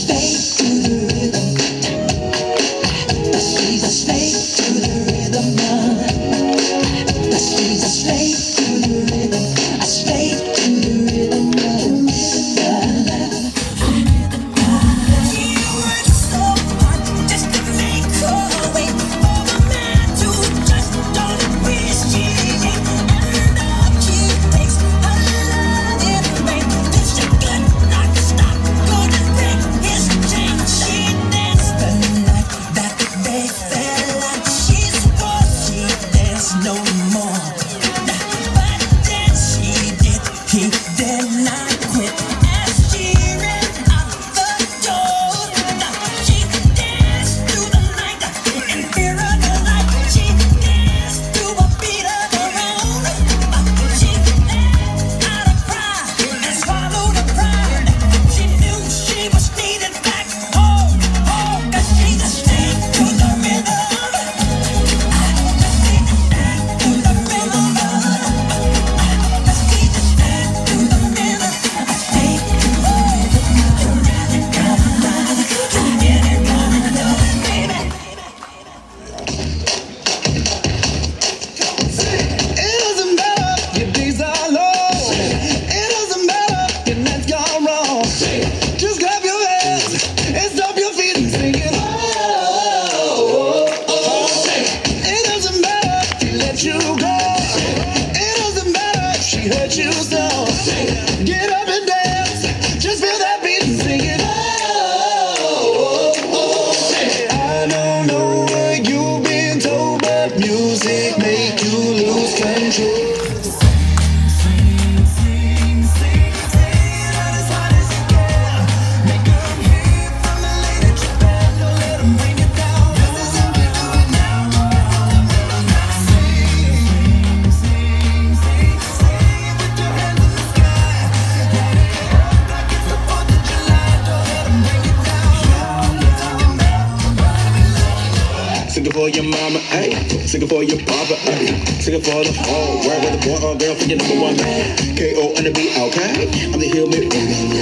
Singing for your mama, ayy. Singing for your papa, ayy. Singing for the whole world, with the boy or girl for your number one man. K.O. on the beat, okay? I'm the Hillman.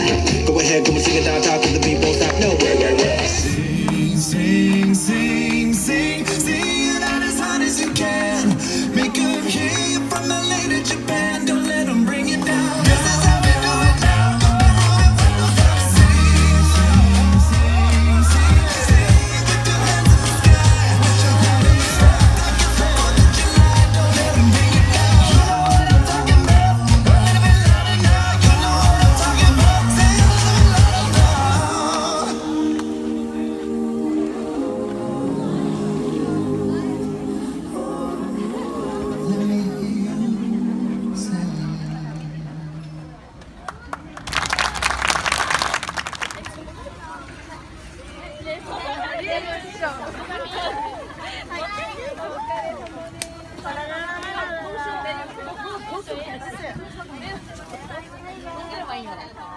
Go ahead, come and sing it down top to the beat, won't stop, no. Sing, sing, sing, sing, sing it out as hard as you can. Make them hear you from LA to Japan. Don't let them bring you down. This is how we do it now. 네.